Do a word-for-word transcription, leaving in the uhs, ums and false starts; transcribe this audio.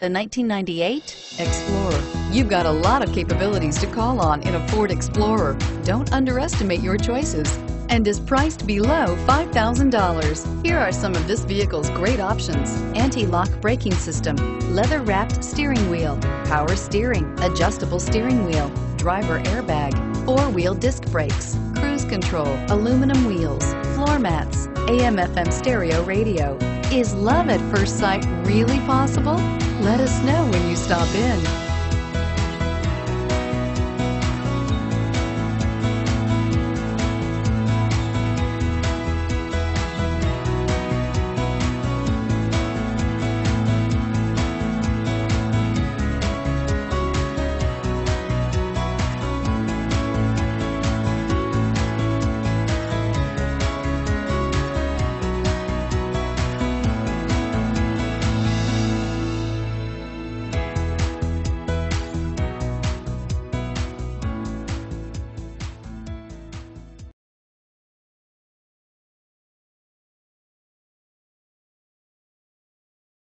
The nineteen ninety-eight Explorer. You've got a lot of capabilities to call on in a Ford Explorer. Don't underestimate your choices, and is priced below five thousand dollars. Here are some of this vehicle's great options: anti-lock braking system, leather-wrapped steering wheel, power steering, adjustable steering wheel, driver airbag, four-wheel disc brakes, cruise control, aluminum wheels, floor mats, A M F M stereo radio. Is love at first sight really possible? Let us know when you stop in.